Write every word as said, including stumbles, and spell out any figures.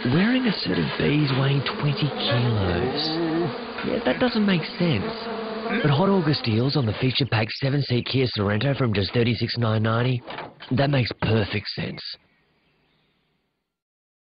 Wearing a set of Bs weighing twenty kilos. Yeah, that doesn't make sense. But Hot August deals on the feature pack seven seat Kia Sorento from just thirty-six thousand nine hundred ninety, that makes perfect sense.